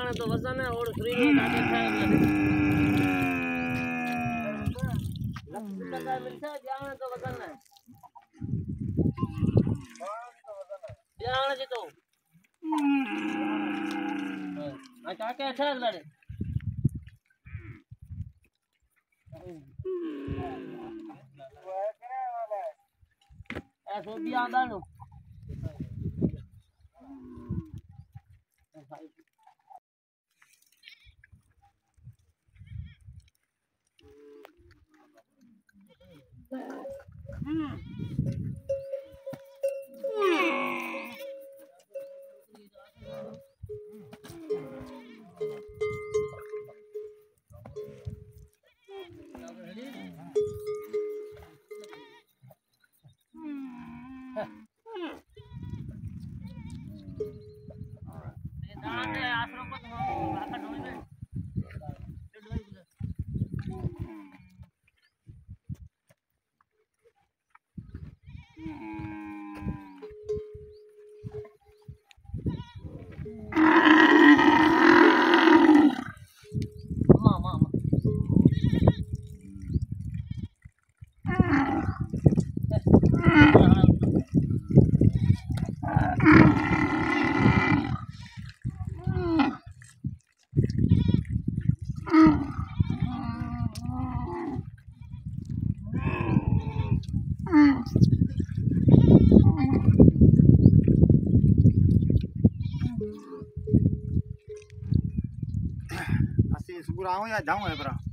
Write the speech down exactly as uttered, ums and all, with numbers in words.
ब्याह तो वजन है और फ्री में जाके खाए लक्ष्मी लगा मिलता है ब्याह तो वजन है ब्याह जी तो हां क्या क्या अच्छा लड़े ऐसे ब्याह डालो सुबह आऊँ या जाऊँ है पर